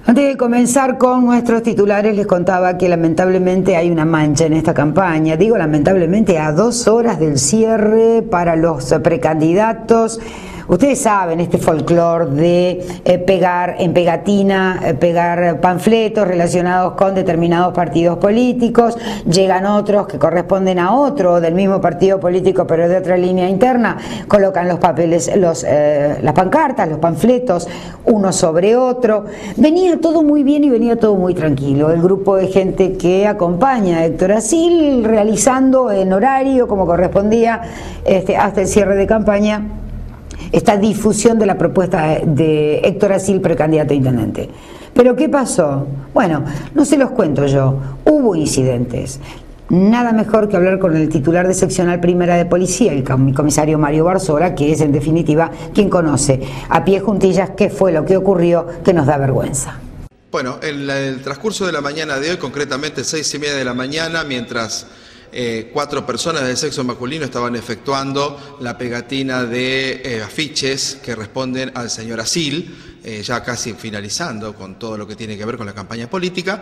Antes de comenzar con nuestros titulares, les contaba que lamentablemente hay una mancha en esta campaña. Digo lamentablemente a 2 horas del cierre para los precandidatos. Ustedes saben este folclore de pegar en pegatina, pegar panfletos relacionados con determinados partidos políticos. Llegan otros que corresponden a otro del mismo partido político pero de otra línea interna. Colocan los papeles, las pancartas, los panfletos, uno sobre otro. Venía todo muy bien y venía todo muy tranquilo. El grupo de gente que acompaña a Héctor Assil realizando en horario como correspondía hasta el cierre de campaña esta difusión de la propuesta de Héctor Assil, precandidato a intendente. ¿Pero qué pasó? Bueno, no se los cuento yo, hubo incidentes. Nada mejor que hablar con el titular de seccional primera de policía, el comisario Mario Barzola, que es en definitiva quien conoce a pie juntillas qué fue lo que ocurrió, que nos da vergüenza. Bueno, en el transcurso de la mañana de hoy, concretamente 6:30 de la mañana, mientras 4 personas del sexo masculino estaban efectuando la pegatina de afiches que responden al señor Assil, ya casi finalizando con todo lo que tiene que ver con la campaña política,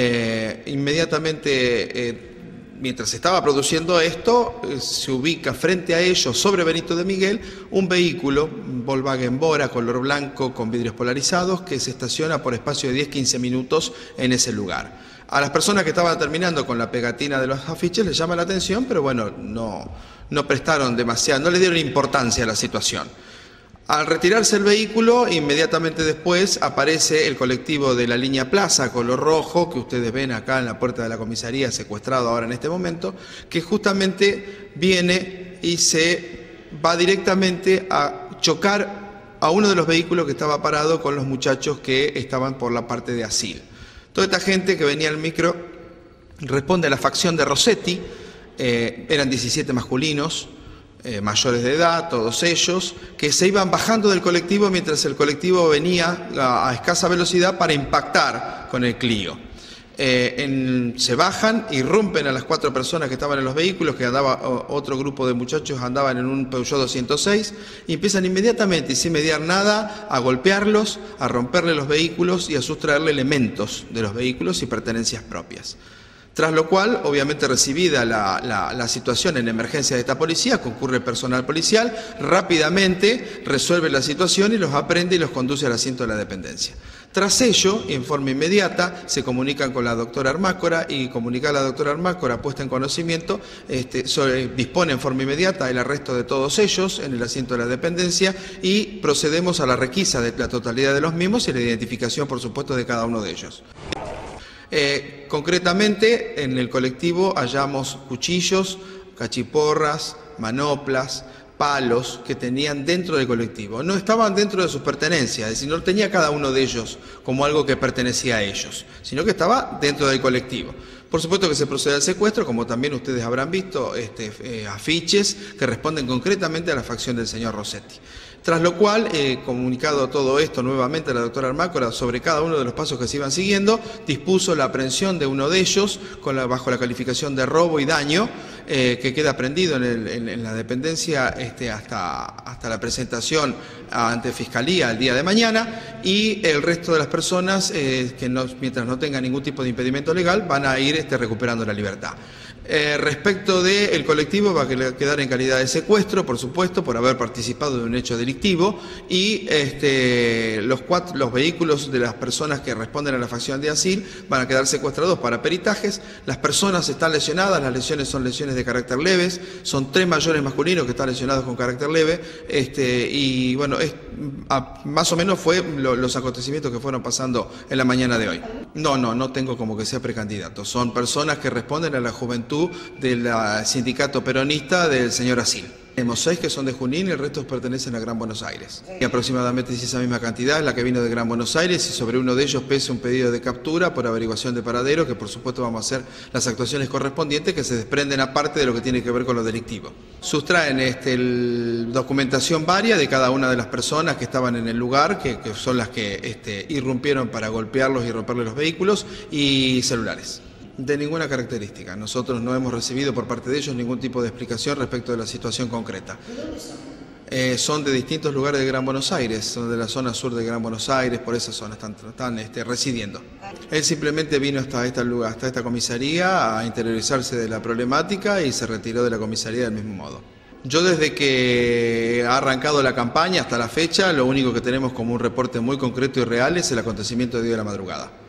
inmediatamente mientras se estaba produciendo esto, se ubica frente a ellos, sobre Benito de Miguel, un vehículo, un Volkswagen Bora, color blanco, con vidrios polarizados, que se estaciona por espacio de 10-15 minutos en ese lugar. A las personas que estaban terminando con la pegatina de los afiches les llama la atención, pero bueno, no prestaron demasiado, no le dieron importancia a la situación. Al retirarse el vehículo, inmediatamente después aparece el colectivo de la línea Plaza, color rojo, que ustedes ven acá en la puerta de la comisaría, secuestrado ahora en este momento, que justamente viene y se va directamente a chocar a uno de los vehículos que estaba parado con los muchachos que estaban por la parte de Assil. Toda esta gente que venía al micro responde a la facción de Rossetti, eran 17 masculinos, mayores de edad, todos ellos, que se iban bajando del colectivo mientras el colectivo venía a escasa velocidad para impactar con el Clio. Se bajan, irrumpen a las 4 personas que estaban en los vehículos, que andaba otro grupo de muchachos, andaban en un Peugeot 206, y empiezan inmediatamente y sin mediar nada a golpearlos, a romperle los vehículos y a sustraerle elementos de los vehículos y pertenencias propias. Tras lo cual, obviamente recibida la situación en emergencia de esta policía, concurre el personal policial, rápidamente resuelve la situación y los aprende y los conduce al asiento de la dependencia. Tras ello, en forma inmediata, se comunican con la doctora Armácora y comunicada a la doctora Armácora, puesta en conocimiento, dispone en forma inmediata el arresto de todos ellos en el asiento de la dependencia y procedemos a la requisa de la totalidad de los mismos y la identificación, por supuesto, de cada uno de ellos. Concretamente, en el colectivo hallamos cuchillos, cachiporras, manoplas, palos que tenían dentro del colectivo. No estaban dentro de sus pertenencias, es decir, no tenía cada uno de ellos como algo que pertenecía a ellos, sino que estaba dentro del colectivo. Por supuesto que se procede al secuestro, como también ustedes habrán visto, afiches que responden concretamente a la facción del señor Rossetti. Tras lo cual, comunicado todo esto nuevamente a la doctora Armácora sobre cada uno de los pasos que se iban siguiendo, dispuso la aprehensión de uno de ellos bajo la calificación de robo y daño, que queda aprehendido en la dependencia hasta la presentación ante Fiscalía el día de mañana, y el resto de las personas, mientras no tengan ningún tipo de impedimento legal, van a ir recuperando la libertad. Respecto del colectivo, va a quedar en calidad de secuestro, por supuesto, por haber participado de un hecho delictivo, y los vehículos de las personas que responden a la facción de Assil van a quedar secuestrados para peritajes. Las personas están lesionadas, las lesiones son lesiones de carácter leves, son 3 mayores masculinos que están lesionados con carácter leve, y bueno, más o menos fue los acontecimientos que fueron pasando en la mañana de hoy. No tengo como que sea precandidato, son personas que responden a la juventud del sindicato peronista del señor Assil. Tenemos 6 que son de Junín y el resto pertenecen a Gran Buenos Aires. Y aproximadamente esa misma cantidad es la que vino de Gran Buenos Aires, y sobre uno de ellos pesa un pedido de captura por averiguación de paradero, que por supuesto vamos a hacer las actuaciones correspondientes que se desprenden aparte de lo que tiene que ver con lo delictivo. Sustraen documentación varia de cada una de las personas que estaban en el lugar, que son las que irrumpieron para golpearlos y romperles los vehículos, y celulares. De ninguna característica. Nosotros no hemos recibido por parte de ellos ningún tipo de explicación respecto de la situación concreta. son de distintos lugares de Gran Buenos Aires, son de la zona sur de Gran Buenos Aires, por esa zona están residiendo. Él simplemente vino hasta esta comisaría a interiorizarse de la problemática y se retiró de la comisaría del mismo modo. Yo desde que ha arrancado la campaña hasta la fecha, lo único que tenemos como un reporte muy concreto y real es el acontecimiento de hoy de la madrugada.